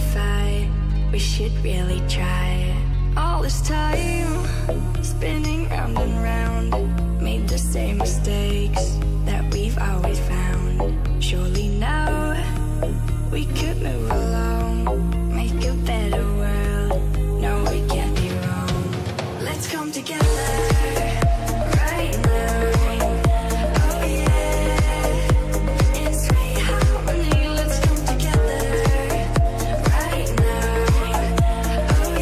fight, we should really try. All this time, spinning round and round, made the same mistakes that we've always found. Surely now, we could move along, make a better world. No, we can't be wrong. Let's come together right now. Oh yeah, in sweet harmony. Let's come together right now. Oh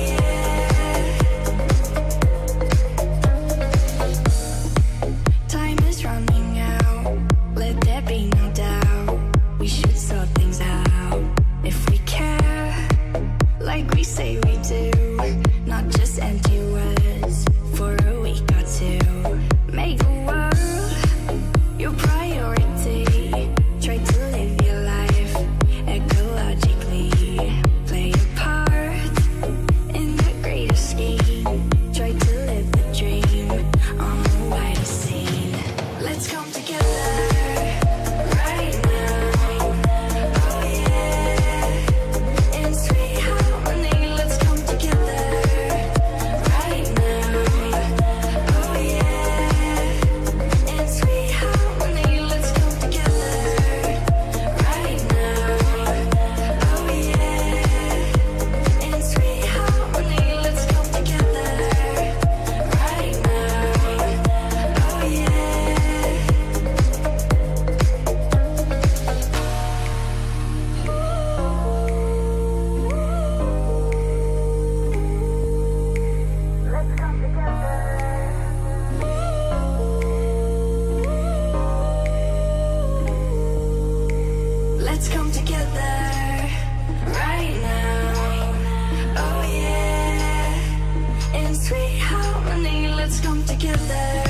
yeah. Time is running out, let there be no doubt. We should sort things out if we care, like we say we do. Not just empty words for a week or two. Make the world your priority. Try to live your life ecologically. Play a part in the greater scheme. Try to live the dream on the wider scene. Let's come together right now. Oh yeah, in sweet harmony. Let's come together right now. Oh yeah, in sweet harmony. Let's come together right now. Oh yeah, in sweet harmony. Let's come together right now. Oh yeah. Let's come together. Let's come together right now. Oh yeah, in sweet harmony. Let's come together.